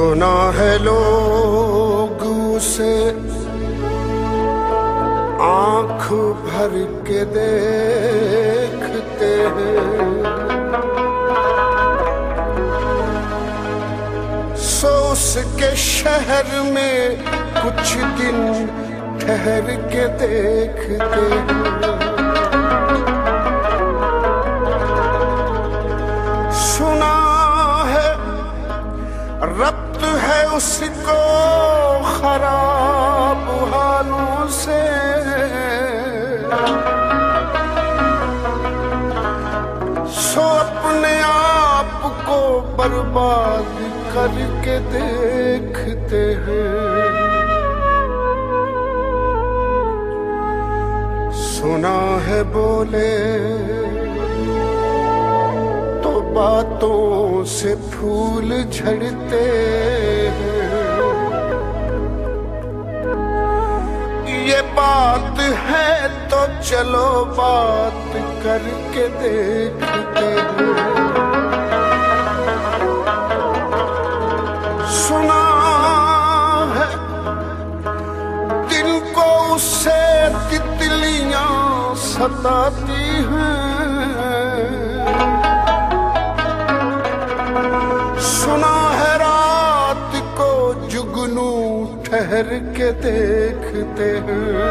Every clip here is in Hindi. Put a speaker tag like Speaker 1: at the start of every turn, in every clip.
Speaker 1: सुना है लोग उसे आँख भर के देखते हैं, सो उसके शहर में कुछ दिन ठहर के देखते हैं। सुना है रब्त है उसको खराब हालों से, सो अपने आप को बर्बाद करके देखते हैं। सुना है बोले तो बातों से फूल झड़ते हैं, ये बात है तो चलो बात करके देखते हैं। सुना है दिन को उससे तितलियां सताती हैं, सुना है रात को जुगनू ठहर के देखते हैं।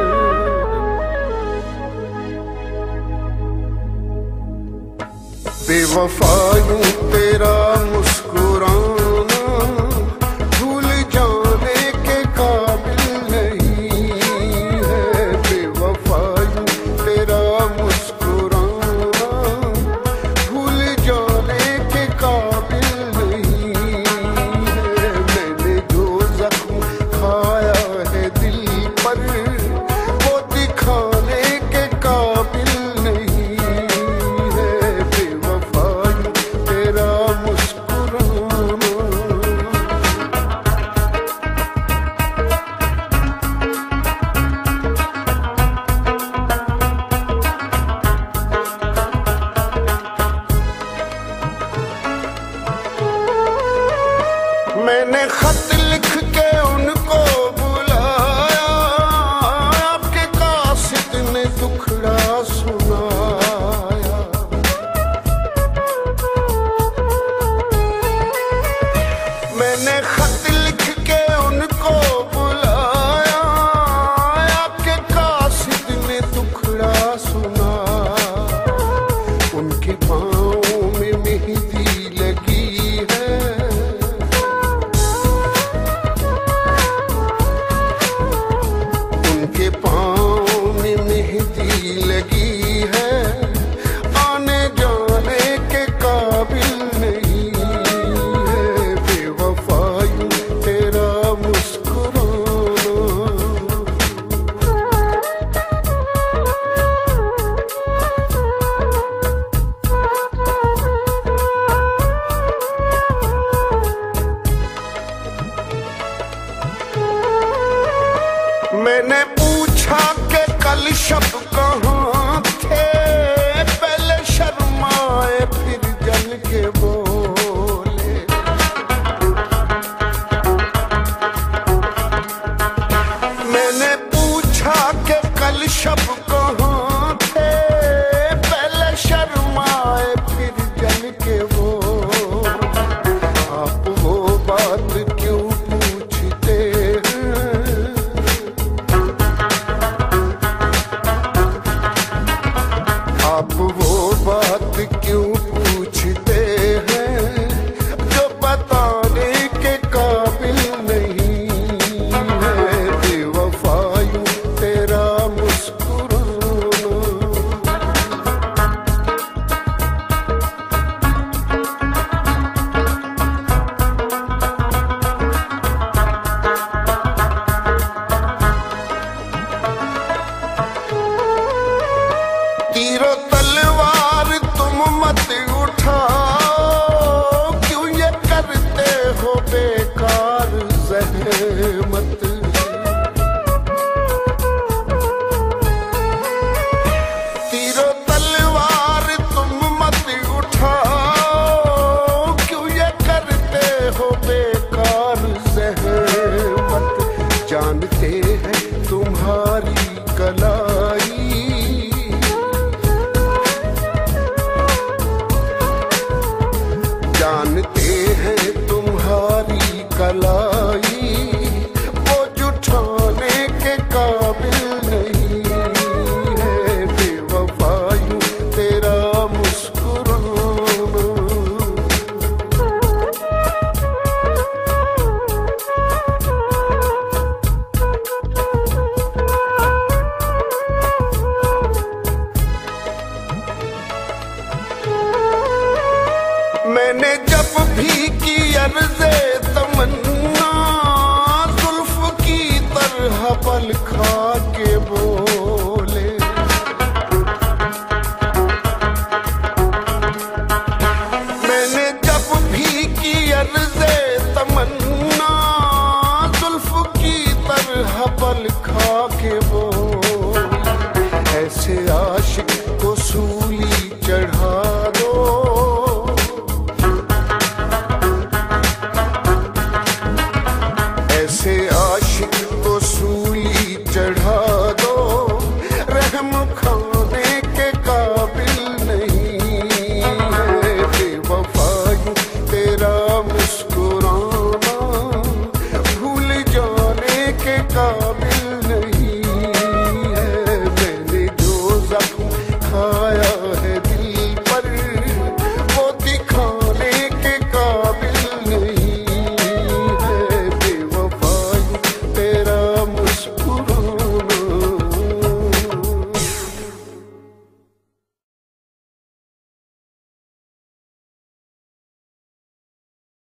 Speaker 1: बेवफा यूं तेरा मुस्कुराना भूल जाने के काबिल नहीं है। बेवफा यूं तेरा मुस्कुराना भूल जाने के काबिल नहीं है। मैंने जो जख्म खाया है दिल पर वो दिखाने के काबिल नहीं है। बेवफा यूं तेरा मुस्कुराना। मैंने खत लिख के उनको बुलाया, आपके कासिद ने दुखड़ा सुनाया। मैंने खत लिख के उनको बुलाया, आपके कासिद ने दुखड़ा सुनाया। उनके पाँव में मेहंदी लगी है, उनके पाँव में मेहंदी लगी है। आने जाने के काबिल नहीं है। बेवफा यूं तेरा मुस्कुराना। मैंने पूछा कि कल शब कहाँ थे, पहले शर्माए फिर जल के बोले। मैंने पूछा कि कल शब कहाँ थे, पहले शर्माए फिर जल के बोले। आप वो बात क्यों पूछते हैं, आप वो बात क्यों पूछते काबिल नहीं है बेवफा यूं तेरा मुस्कुराना। मैंने जब भी की अर्ज़े तमन्ना जुल्फ की तरह पल खा के बोले। मैंने जब भी की अर्ज़े तमन्ना जुल्फ की तरह पल खा के बोले। ऐसे आज